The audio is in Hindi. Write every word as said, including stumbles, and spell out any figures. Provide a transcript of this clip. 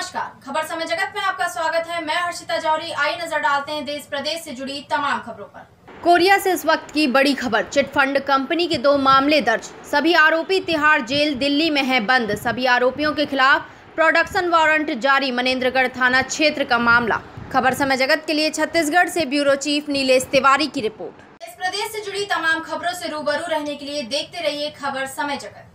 नमस्कार, खबर समय जगत में आपका स्वागत है। मैं हर्षिता जौहरी। आई नजर डालते हैं देश प्रदेश से जुड़ी तमाम खबरों पर। कोरिया से इस वक्त की बड़ी खबर। चिटफंड कंपनी के दो मामले दर्ज। सभी आरोपी तिहाड़ जेल दिल्ली में हैं बंद। सभी आरोपियों के खिलाफ प्रोडक्शन वारंट जारी। मनेंद्रगढ़ थाना क्षेत्र का मामला। खबर समय जगत के लिए छत्तीसगढ़ से ब्यूरो चीफ नीलेश तिवारी की रिपोर्ट। देश प्रदेश से जुड़ी तमाम खबरों से रूबरू रहने के लिए देखते रहिए खबर समय जगत।